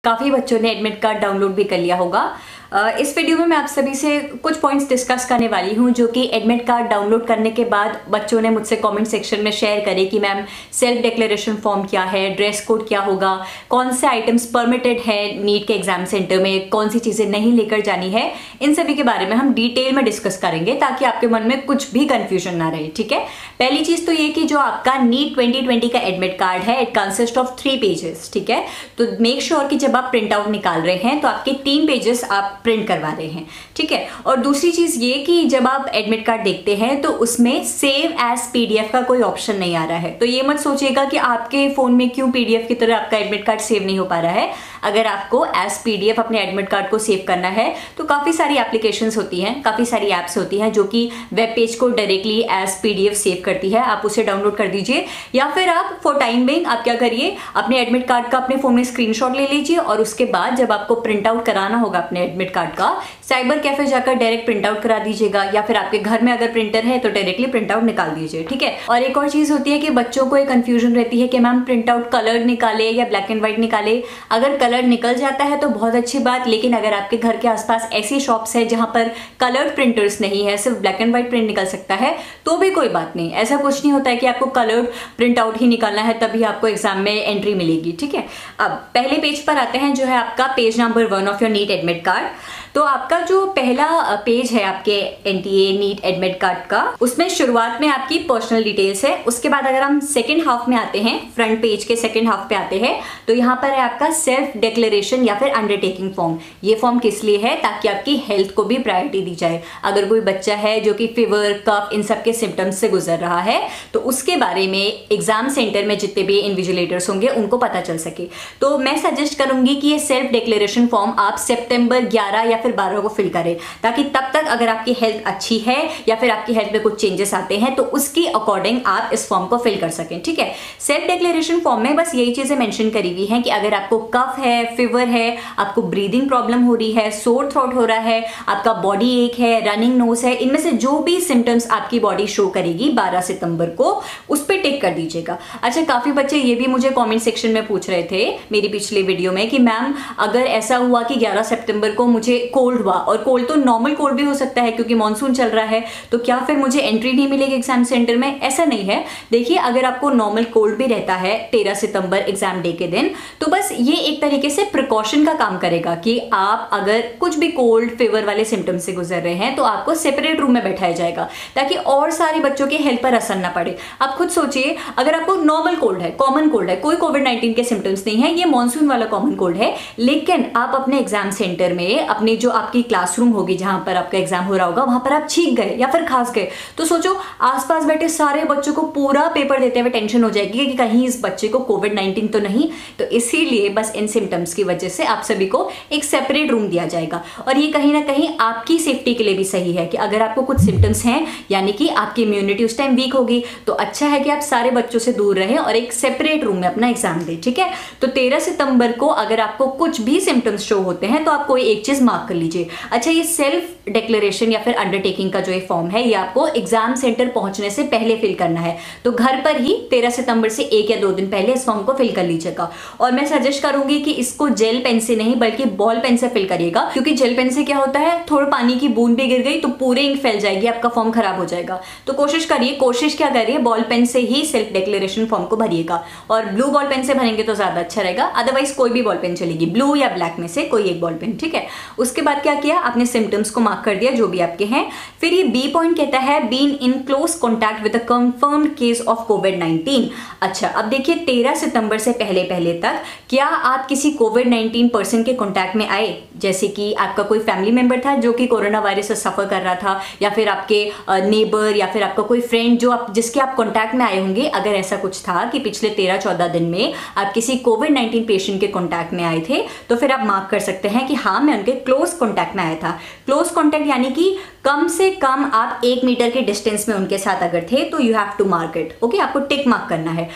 काफ़ी बच्चों ने एडमिट कार्ड डाउनलोड भी कर लिया होगा। इस वीडियो में मैं आप सभी से कुछ पॉइंट्स डिस्कस करने वाली हूं जो कि एडमिट कार्ड डाउनलोड करने के बाद बच्चों ने मुझसे कमेंट सेक्शन में शेयर करे कि मैम सेल्फ डिक्लेरेशन फॉर्म क्या है, ड्रेस कोड क्या होगा, कौन से आइटम्स परमिटेड है नीट के एग्जाम सेंटर में, कौन सी चीज़ें नहीं लेकर जानी है। इन सभी के बारे में हम डिटेल में डिस्कस करेंगे ताकि आपके मन में कुछ भी कंफ्यूजन ना रहे। ठीक है, पहली चीज़ तो ये कि जो आपका नीट 2020 का एडमिट कार्ड है इट कंसिस्ट ऑफ 3 पेजेस। ठीक है, तो मेक श्योर कि जब आप प्रिंट आउट निकाल रहे हैं तो आपके 3 पेजेस आप प्रिंट करवा रहे हैं। ठीक है, और दूसरी चीज ये कि जब आप एडमिट कार्ड देखते हैं तो उसमें सेव एज पीडीएफ का कोई ऑप्शन नहीं आ रहा है। तो ये मत सोचिएगा कि आपके फोन में क्यों पीडीएफ की तरह आपका एडमिट कार्ड सेव नहीं हो पा रहा है। अगर आपको एज पीडीएफ अपने एडमिट कार्ड को सेव करना है तो काफी सारी एप्लीकेशंस होती हैं, काफी सारी एप्स होती हैं जो कि वेब पेज को डायरेक्टली एज पीडीएफ सेव करती है। आप उसे डाउनलोड कर दीजिए या फिर आप फॉर टाइम बिंग आप क्या करिए, अपने एडमिट कार्ड का अपने फोन में स्क्रीनशॉट ले लीजिए और उसके बाद जब आपको प्रिंट आउट कराना होगा अपने एडमिट कार्ड का, साइबर कैफे जाकर डायरेक्ट प्रिंट आउट करा दीजिएगा या फिर आपके घर में अगर प्रिंटर है तो डायरेक्टली प्रिंट आउट निकाल दीजिए। ठीक है, और एक और चीज होती है कि बच्चों को एक कंफ्यूजन रहती है कि मैम प्रिंट आउट कलर निकाले या ब्लैक एंड व्हाइट निकाले। अगर कलर निकल जाता है तो बहुत अच्छी बात, लेकिन अगर आपके घर के आसपास ऐसी शॉप्स है जहां पर कलर्ड प्रिंटर्स नहीं है, सिर्फ ब्लैक एंड व्हाइट प्रिंट निकल सकता है, तो भी कोई बात नहीं। ऐसा कुछ नहीं होता है कि आपको कलर्ड प्रिंट आउट ही निकालना है तभी आपको एग्जाम में एंट्री मिलेगी। ठीक है, अब पहले पेज पर आते हैं जो है आपका page number 1 of your NEET admit card. तो आपका जो पहला पेज है आपके एनटीए नीट एडमिट कार्ड का, उसमें शुरुआत में आपकी पर्सनल डिटेल्स है। उसके बाद अगर हम सेकंड हाफ में आते हैं, फ्रंट पेज के सेकंड हाफ पे आते हैं, तो यहाँ पर है आपका सेल्फ डिक्लेरेशन या फिर अंडरटेकिंग फॉर्म। ये फॉर्म किस लिए है? ताकि आपकी हेल्थ को भी प्रायोरिटी दी जाए। अगर कोई बच्चा है जो कि फीवर, कफ, इन सब के सिम्टम्स से गुजर रहा है तो उसके बारे में एग्जाम सेंटर में जितने भी इन्विजिलेटर्स होंगे उनको पता चल सके। तो मैं सजेस्ट करूंगी कि ये सेल्फ डिक्लेरेशन फॉर्म आप सितंबर 11 या फिर 12 को फिल करें, ताकि तब तक अगर आपकी हेल्थ अच्छी है या फिर आपकी हेल्थ में कुछ चेंजेस आते हैं तो उसकी अकॉर्डिंग आप इस फॉर्म को फिल कर सकें। ठीक है, सेल्फ डिक्लेरेशन फॉर्म में बस यही चीजें मेंशन करी हुई हैं कि अगर आपको कफ है, फीवर है, आपको ब्रीदिंग प्रॉब्लम हो रही है, सोर थ्रोट हो रहा है, आपका बॉडी एक है, रनिंग नोज है, इनमें से जो भी सिम्टम्स आपकी बॉडी शो करेगी 12 सितंबर को, उस पर टिक कर दीजिएगा। अच्छा, काफी बच्चे ये भी मुझे कमेंट सेक्शन में पूछ रहे थे मेरी पिछली वीडियो में कि मैम अगर ऐसा हुआ कि 11 सितंबर को मुझे कोल्ड हुआ, और कोल्ड तो नॉर्मल कोल्ड भी हो सकता है क्योंकि मॉनसून चल रहा है, तो क्या फिर मुझे एंट्री नहीं मिलेगी एग्जाम सेंटर में? ऐसा नहीं है। देखिए, अगर आपको नॉर्मल कोल्ड भी रहता है 13 सितंबर एग्जाम डे के दिन, तो बस ये एक तरीके से प्रिकॉशन का काम करेगा कि आप अगर कुछ भी कोल्ड फीवर वाले सिम्टम्स से गुजर रहे हैं तो आपको सेपरेट रूम में बैठाया जाएगा ताकि और सारे बच्चों के हेल्थ पर असर ना पड़े। आप खुद सोचिए, अगर आपको नॉर्मल कोल्ड है, कॉमन कोल्ड है, कोई कोविड-19 के सिम्टम्स नहीं है, ये मॉनसून वाला कॉमन कोल्ड है, लेकिन आप अपने एग्जाम सेंटर में अपनी जो आपकी क्लासरूम होगी जहां पर आपका एग्जाम हो रहा होगा वहां पर आप छींक गए या फिर खांस गए, तो सोचो आसपास बैठे सारे बच्चों को पूरा पेपर देते हुए टेंशन हो जाएगी कि कहीं इस बच्चे को कोविड-19 तो नहीं। तो इसीलिए बस इन सिम्टम्स की वजह से आप सभी को एक सेपरेट रूम दिया जाएगा, और ये कहीं ना कहीं आपकी सेफ्टी के लिए भी सही है कि अगर आपको कुछ सिम्टम्स हैं यानी कि आपकी इम्यूनिटी उस टाइम वीक होगी तो अच्छा है कि आप सारे बच्चों से दूर रहें और एक सेपरेट रूम में अपना एग्जाम दें। ठीक है, तो 13 सितंबर को अगर आपको कुछ भी सिम्टम्स शो होते हैं तो आप कोई एक चीज मार्क कर लीजिए। अच्छा, ये सेल्फ डिक्लेरेशन या फिर अंडरटेकिंग का जो ये फॉर्म है ये आपको एग्जाम सेंटर पहुंचने से पहले फिल करना है, तो घर पर ही 13 सितंबर से 1 या 2 दिन पहले इस फॉर्म को फिल कर लीजिएगा। और मैं सजेस्ट करूंगी कि इसको जेल पेन से नहीं बल्कि बॉल पेन से फिल करिएगा, क्योंकि जेल पेन से क्या होता है, थोड़ा पानी की बूंद भी गिर गई तो पूरे इंक फैल जाएगी, आपका फॉर्म खराब हो जाएगा। तो कोशिश क्या करिए, बॉल पेन से ही सेल्फ डिक्लेरेशन फॉर्म को भरिएगा, और ब्लू बॉल पेन से भरेंगे तो ज्यादा अच्छा रहेगा, अदरवाइज कोई भी बॉल पेन चलेगी, ब्लू या ब्लैक में से कोई एक बॉल पेन। ठीक है, उसके बाद क्या किया, आपने सिम्टम्स को मार्क कर दिया जो भी आपके हैं। फिर ये बी पॉइंट कहता है been in close contact with a confirmed case of कोविड-19। अच्छा, अब देखिए 13 सितंबर से पहले तक क्या आप किसी कोविड-19 पर्सन के कॉन्टैक्ट में आए, जैसे कि आपका कोई फैमिली मेंबर था जो कि कोरोना वायरस से सफर कर रहा था, या फिर आपके नेबर या फिर आपका कोई फ्रेंड जो जिसके आप कॉन्टैक्ट में आए होंगे। अगर ऐसा कुछ था कि पिछले 13-14 दिन में आप किसी कोविड-19 पेशेंट के कॉन्टैक्ट में आए थे, तो फिर आप मार्क कर सकते हैं कि हाँ मैं उनके क्लोज कॉन्टैक्ट में आया था। क्लोज कॉन्टैक्ट यानी कि कम से कम आप 1 मीटर के डिस्टेंस में उनके साथ अगर थे तो you have to mark it. Okay, आपको टिक मार्क करना है।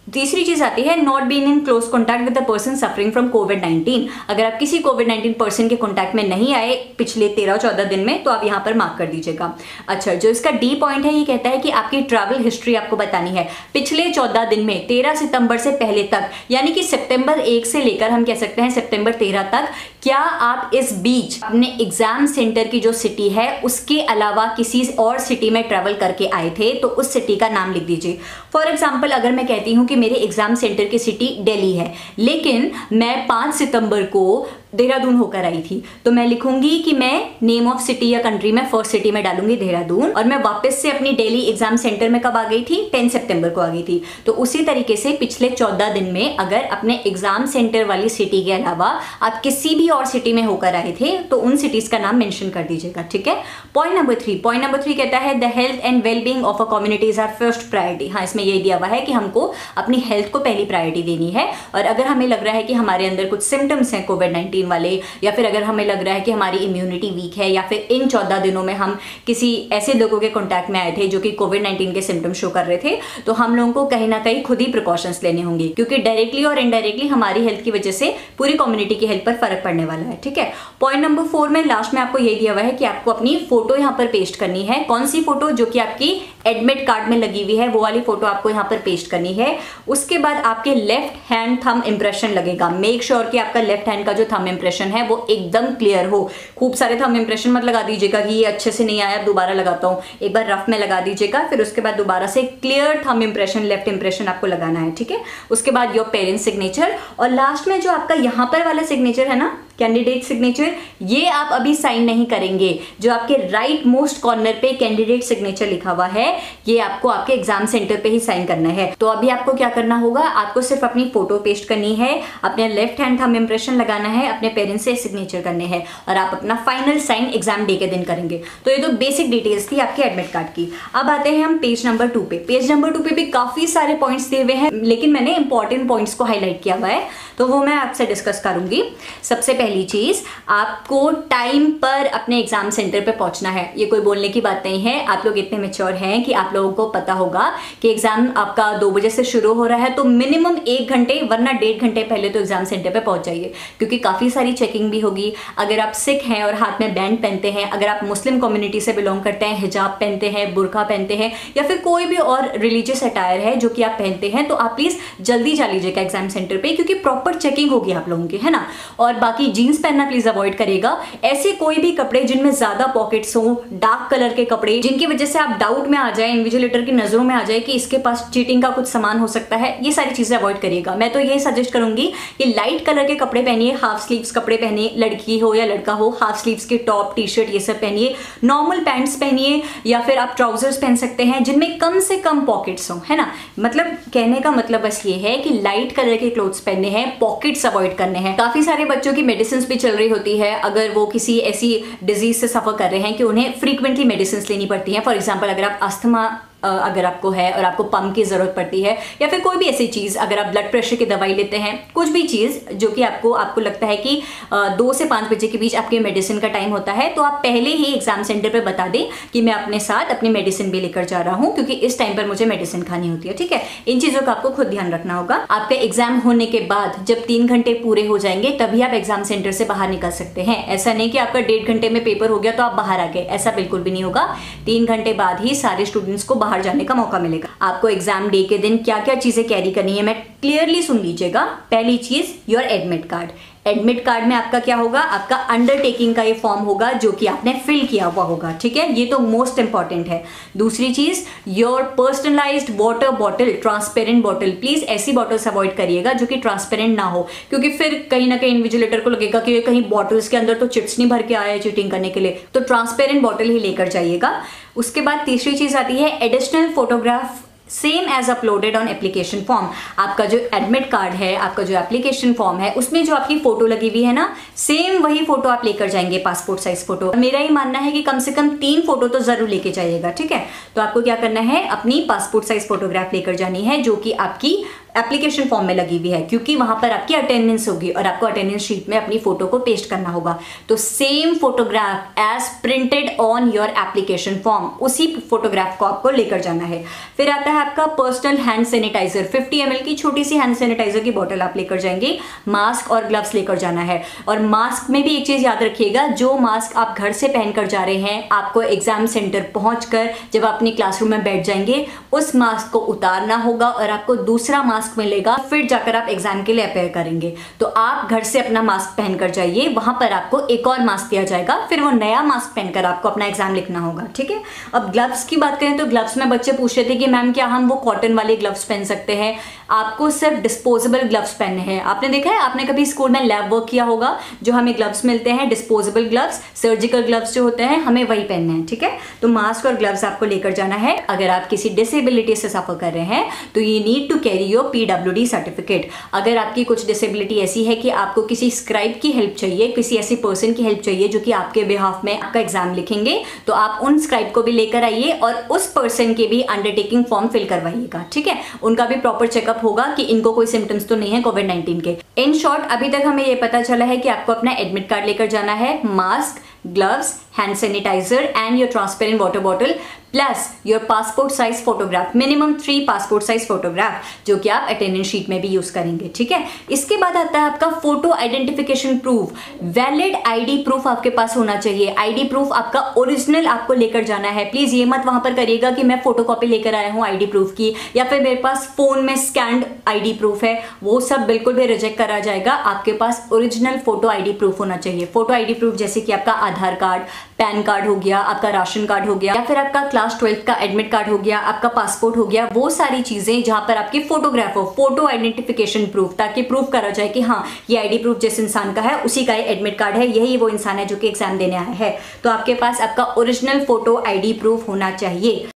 तीसरी चीज आती है not being in close contact with the person suffering from कोविड-19। अगर आप किसी कोविड-19 पर्सन के कॉन्टैक्ट में नहीं आए पिछले 13-14 दिन में तो आप यहाँ पर मार्क कर दीजिएगा। अच्छा, जो इसका डी पॉइंट है ये कहता है कि आपकी ट्रैवल हिस्ट्री आपको बतानी है पिछले 14 दिन में 13 सितंबर से पहले तक, यानी कि सितंबर 1 से लेकर हम कह सकते हैं सितंबर 13 तक, क्या आप इस बीच अपने एग्जाम सेंटर की जो सिटी है उसके अलावा किसी और सिटी में ट्रैवल करके आए थे, तो उस सिटी का नाम लिख दीजिए। फॉर एग्जाम्पल अगर मैं कहती हूं कि मेरे एग्जाम सेंटर की सिटी दिल्ली है, लेकिन मैं 5 सितंबर को देहरादून होकर आई थी, तो मैं लिखूंगी कि मैं नेम ऑफ सिटी या कंट्री में फर्स्ट सिटी में डालूंगी देहरादून, और मैं वापस से अपनी दिल्ली एग्जाम सेंटर में कब आ गई थी, 10 सितंबर को आ गई थी। तो उसी तरीके से पिछले 14 दिन में अगर अपने एग्जाम सेंटर वाली सिटी के अलावा आप किसी भी और सिटी में होकर आए थे तो उन सिटीज का नाम मेंशन कर दीजिएगा, ठीक है। पॉइंट नंबर 3 कहता है the health and wellbeing of a community is our first priority. हाँ, इसमें यही दिया हुआ है कि हमको अपनी हेल्थ को पहली प्रायोरिटी देनी है, और अगर हमें लग रहा है कि हमारे अंदर कुछ सिम्टम्स हैं कोविड-19 वाले, या फिर अगर हमें लग रहा है कि हमारी इम्यूनिटी वीक है, या फिर इन 14 दिनों में हम किसी ऐसे लोगों के कॉन्टैक्ट में आए थे जो कि कोविड-19 के सिम्टम्स शो कर रहे थे, तो हम लोगों को कहीं ना कहीं खुद ही प्रिकॉशंस लेने होंगे, क्योंकि डायरेक्टली और इनडायरेक्टली हमारी हेल्थ की वजह से पूरी कम्युनिटी की हेल्थ पर फर्क पड़ने वाला है, ठीक है। पॉइंट नंबर 4 में लास्ट में आपको यही दिया हुआ है कि आपको अपनी फोटो यहाँ पर पेस्ट करनी है। कौन सी फोटो? जो कि आपकी एडमिट कार्ड में लगी हुई है वो वाली फोटो आपको यहाँ पर पेस्ट करनी है। उसके बाद आपके लेफ्ट हैंड थंब इंप्रेशन लगेगा। मेक श्योर कि आपका लेफ्ट हैंड का जो थंब इंप्रेशन है वो एकदम क्लियर हो। खूब सारे थंब इंप्रेशन मत लगा दीजिएगा कि ये अच्छे से नहीं आया, दोबारा लगाता हूँ। एक बार रफ में लगा दीजिएगा, फिर उसके बाद दोबारा से clear thumb impression, left impression आपको लगाना है, ठीक है। उसके बाद योर पेरेंट्स सिग्नेचर, और लास्ट में जो आपका यहाँ पर वाला सिग्नेचर है ना, कैंडिडेट सिग्नेचर, ये आप अभी साइन नहीं करेंगे। जो आपके राइट मोस्ट कॉर्नर पे कैंडिडेट सिग्नेचर लिखा हुआ है, ये आपको आपके एग्जाम सेंटर पे ही साइन करना है। तो अभी आपको क्या करना होगा, आपको सिर्फ अपनी फोटो पेस्ट करनी है, अपने लेफ्ट हैंड थंब इंप्रेशन लगाना है, अपने पेरेंट्स से सिग्नेचर करने हैं, और आप अपना फाइनल साइन एग्जाम डे के दिन करेंगे। तो ये तो बेसिक डिटेल्स थी आपके एडमिट कार्ड की। अब आते हैं हम पेज नंबर 2 पे। पेज नंबर 2 पे भी काफी सारे पॉइंट्स दिए हुए हैं, लेकिन मैंने इंपॉर्टेंट पॉइंट्स को हाईलाइट किया हुआ है, तो वो मैं आपसे डिस्कस करूंगी। सबसे पहली चीज, आपको टाइम पर अपने एग्जाम सेंटर पे पहुंचना है। ये कोई बोलने की बात नहीं है, आप लोग इतने मैच्योर हैं कि आप लोगों को पता होगा कि एग्जाम आपका 2 बजे से शुरू हो रहा है, तो मिनिमम 1 घंटे वरना 1.5 घंटे पहले तो एग्जाम सेंटर पे पहुंच जाइए, क्योंकि काफी सारी चेकिंग भी होगी। अगर आप सिख हैं और हाथ में बैंड पहनते हैं, अगर आप मुस्लिम कम्युनिटी से बिलोंग करते हैं, हिजाब पहनते हैं, बुर्का पहनते हैं, या फिर कोई भी और रिलीजियस अटायर है जो कि आप पहनते हैं, तो आप प्लीज जल्दी जा लीजिएगा एग्जाम सेंटर पे, क्योंकि प्रॉपर चेकिंग होगी आप लोगों की, है ना। और बाकी जीन्स पहनना प्लीज अवॉइड करेगा। ऐसे कोई भी कपड़े जिनमें ज्यादा पॉकेट्स हो, डार्क कलर के कपड़े जिनकी वजह से आप डाउट में आ जाए, इन्विजिलेटर की नजरों में आ जाए कि इसके पास चीटिंग का कुछ सामान हो सकता है, ये सारी चीजें अवॉइड करिएगा। मैं तो ये सजेस्ट करूंगी कि लाइट कलर के कपड़े पहनिए, हाफ स्लीव्स कपड़े पहनिए, लड़की हो या लड़का हो, हाफ स्लीव्स के टॉप, टी शर्ट ये सब पहनिए, नॉर्मल पैंट्स पहनिए, या फिर आप ट्राउजर्स पहन सकते हैं जिनमें कम से कम पॉकेट्स हो, है ना। मतलब कहने का मतलब बस ये है कि लाइट कलर के क्लोथ्स पहनने हैं, पॉकेट्स अवॉइड करने हैं। काफी सारे बच्चों की मेडिसिन भी चल रही होती है, अगर वो किसी ऐसी डिजीज से सफर कर रहे हैं कि उन्हें फ्रीक्वेंटली मेडिसिन लेनी पड़ती है। फॉर एग्जाम्पल अगर आप अस्थमा अगर आपको है और आपको पंप की जरूरत पड़ती है, या फिर कोई भी ऐसी चीज, अगर आप ब्लड प्रेशर की दवाई लेते हैं, कुछ भी चीज जो कि आपको लगता है कि 2 से 5 बजे के बीच आपके मेडिसिन का टाइम होता है, तो आप पहले ही एग्जाम सेंटर पे बता दें कि मैं अपने साथ अपनी मेडिसिन भी लेकर जा रहा हूं, क्योंकि इस टाइम पर मुझे मेडिसिन खानी होती है, ठीक है। इन चीजों का आपको खुद ध्यान रखना होगा। आपका एग्जाम होने के बाद जब 3 घंटे पूरे हो जाएंगे तभी आप एग्जाम सेंटर से बाहर निकल सकते हैं। ऐसा नहीं कि आपका 1.5 घंटे में पेपर हो गया तो आप बाहर आ गए, ऐसा बिल्कुल भी नहीं होगा। 3 घंटे बाद ही सारे स्टूडेंट्स को बाहर जाने का मौका मिलेगा। आपको एग्जाम डे के दिन क्या क्या चीजें कैरी करनी है, मैं क्लियरली सुन लीजिएगा। पहली चीज, your admit card. Admit card में आपका क्या होगा, आपका अंडरटेकिंग का ये फॉर्म होगा जो कि आपने फिल किया हुआ होगा, ठीक है। ये तो मोस्ट इंपॉर्टेंट है। दूसरी चीज, your personalised water bottle, transparent bottle. Please ऐसी बॉटल्स अवॉइड करिएगा जो कि ट्रांसपेरेंट ना हो, क्योंकि फिर कहीं ना कहीं इन्विजिलेटर को लगेगा कि कहीं बॉटल्स के अंदर तो चिट्स नहीं भर के आया है चीटिंग करने के लिए, तो ट्रांसपेरेंट बॉटल ही लेकर जाइएगा। उसके बाद तीसरी चीज आती है additional photograph same as uploaded on application form. आपका जो एडमिट कार्ड है, आपका जो एप्लीकेशन फॉर्म है, उसमें जो आपकी फोटो लगी हुई है ना, सेम वही फोटो आप लेकर जाएंगे, पासपोर्ट साइज फोटो। मेरा ही मानना है कि कम से कम 3 फोटो तो जरूर लेके जाइएगा, ठीक है। तो आपको क्या करना है, अपनी पासपोर्ट साइज फोटोग्राफ लेकर जानी है जो कि आपकी एप्लीकेशन फॉर्म में लगी हुई है, क्योंकि वहां पर आपकी अटेंडेंस होगी और आपको अटेंडेंस शीट में अपनी फोटो को पेस्ट करना होगा। तो same photograph as printed on your application form, उसी फोटोग्राफ को आपको लेकर जाना है। फिर आता है आपका पर्सनल हैंड सैनिटाइजर, 50 ml की छोटी सी हैंड सैनिटाइजर की बोतल आप लेकर जाएंगे। मास्क और ग्लव्स लेकर जाना है। और मास्क में भी एक चीज याद रखिएगा, जो मास्क आप घर से पहनकर जा रहे हैं, आपको एग्जाम सेंटर पहुंचकर जब आप अपनी क्लासरूम में बैठ जाएंगे उस मास्क को उतारना होगा और आपको दूसरा मास्क मिलेगा, फिर जाकर आप एग्जाम के लिए अपेयर करेंगे। तो आप घर से अपना मास्क पहनकर जाइए, वहां पर आपको एक और मास्क दिया जाएगा, फिर वो नया मास्क पहनकर आपको अपना एग्जाम लिखना होगा, ठीक है। अब ग्लव्स की बात करें तो ग्लव्स में बच्चे पूछ रहे थे कि मैम क्या हम वो कॉटन वाले ग्लव्स पहन सकते हैं? आपको सिर्फ डिस्पोजेबल ग्लव्स पहनने हैं। आपने देखा है, आपने कभी स्कूल में लैब वर्क किया होगा, जो हमें ग्लव्स मिलते हैं डिस्पोजेबल ग्लव्स, सर्जिकल ग्लव्स जो होते हैं, हमें वही पहनने हैं, ठीक है। तो मास्क और ग्लव्स आपको लेकर जाना है। अगर आप किसी डिसेबिलिटी से सफर कर रहे हैं तो ये need to carry your PWD certificate. अगर आपकी कुछ डिसेबिलिटी ऐसी है कि आपको किसी स्क्राइब की हेल्प चाहिए, किसी ऐसी पर्सन की हेल्प चाहिए जो कि आपके बिहाफ में आपका एग्जाम लिखेंगे, तो आप उन स्क्राइब को भी लेकर आइए और उस पर्सन के भी अंडरटेकिंग फॉर्म फिल करवाइएगा, ठीक है। उनका भी प्रॉपर चेकअप होगा कि इनको कोई सिम्टम्स तो नहीं है कोविड-19 के। इन शॉर्ट, अभी तक हमें ये पता चला है कि आपको अपना एडमिट कार्ड लेकर जाना है, mask, gloves, hand sanitiser and your transparent water bottle plus your passport size photograph, minimum 3 passport size photograph, जो कि आप अटेंडेंस शीट में भी यूज करेंगे, ठीक है। इसके बाद आता है आपका photo identification proof. Valid ID proof आपके पास होना चाहिए। आईडी प्रूफ आपका ओरिजिनल आपको लेकर जाना है। प्लीज ये मत वहां पर करिएगा कि मैं फोटोकॉपी लेकर आया हूं आईडी प्रूफ की, या फिर मेरे पास फोन में स्कैन्ड आईडी प्रूफ है, वो सब बिल्कुल भी रिजेक्ट करा जाएगा। आपके पास ओरिजिनल फोटो आईडी प्रूफ होना चाहिए। फोटो आईडी प्रूफ जैसे कि आपका आधार कार्ड, पैन कार्ड हो गया, आपका राशन कार्ड हो गया, या फिर आपका क्लास 12th का एडमिट कार्ड हो गया, आपका पासपोर्ट हो गया, वो सारी चीजें जहां पर आपकी फोटोग्राफ हो, फोटो आइडेंटिफिकेशन प्रूफ, ताकि प्रूफ करा जाए कि हाँ ये आईडी प्रूफ जिस इंसान का है उसी का एडमिट कार्ड है, यही वो इंसान है जो कि एग्जाम देने आया है। तो आपके पास आपका ओरिजिनल फोटो आईडी प्रूफ होना चाहिए।